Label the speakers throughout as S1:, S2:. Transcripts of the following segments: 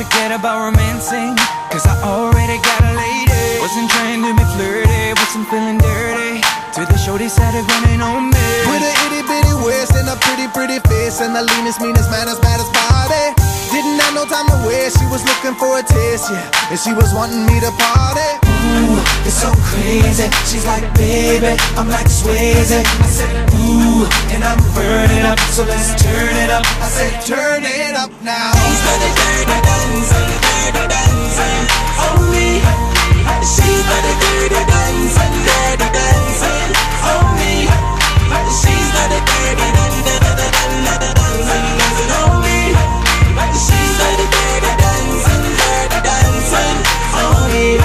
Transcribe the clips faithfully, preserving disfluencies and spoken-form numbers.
S1: forget about romancing, cause I already got a lady. Wasn't trying to be flirty, wasn't feeling dirty, till the shorty started running on me.
S2: With a itty bitty waist and a pretty pretty face, and the leanest, meanest, maddest, baddest body. Didn't have no time to waste, she was looking for a taste, yeah, and she was wanting me to party.
S1: Ooh, it's so crazy. She's like, baby, I'm like Swayze. I said, ooh, and I'm burning up, so let's turn it up.
S2: I said, turn it up now.
S1: She's got a dirty dancing, dirty dancing on me. She's got a dirty dancing, dirty dancing on me. She's got a dirty dancing, dancing on me. She's got a dirty dancing, dirty dancing on me.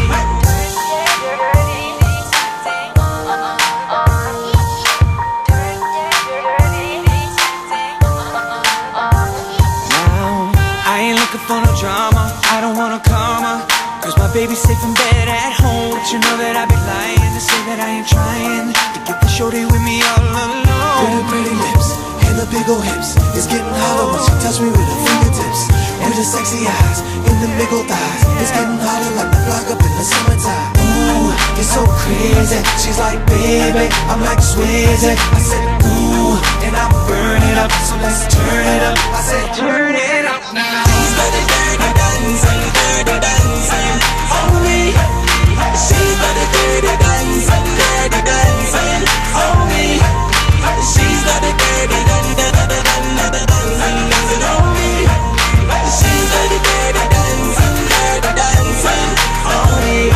S1: For no drama, I don't wanna karma, cause my baby's safe in bed at home. But you know that I'd be lying to say that I ain't trying to get the shorty with me all alone.
S2: Pretty pretty lips and the big ol' hips, it's getting hotter when she touch me with her fingertips. With her sexy eyes and the big ol' thighs, it's getting hotter like the block up in the summertime.
S1: Ooh, you're so crazy. She's like, baby, I'm like Swayze. I said, ooh, and I'm burning up, so let's turn it up. I said, turn it up now. She's got a dirty dancing, dirty dancing on me. She's got a dirty dancing, dirty dancing on me. She's got a dirty dancing, dancing on me. She's got a dirty dancing, dirty dancing on me.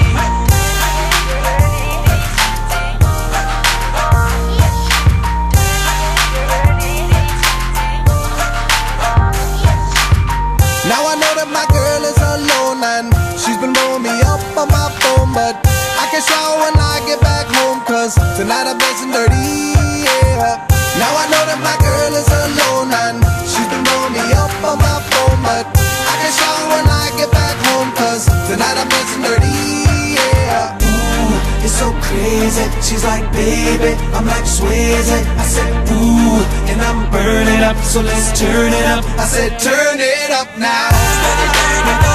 S2: Now I know that my girl is alone and she's been blowing me up on my phone, but I can shower when I get back home, cause tonight I'm dancing dirty, yeah. Now I know that my girl is alone and she's been blowing me up on my phone, but I can shower when I get back home, cause tonight I'm dancing dirty, yeah.
S1: Ooh, it's so crazy. She's like, baby, I'm like Swayze. I said, ooh, and I'm burning up, so let's turn it up.
S2: I said, turn it up now.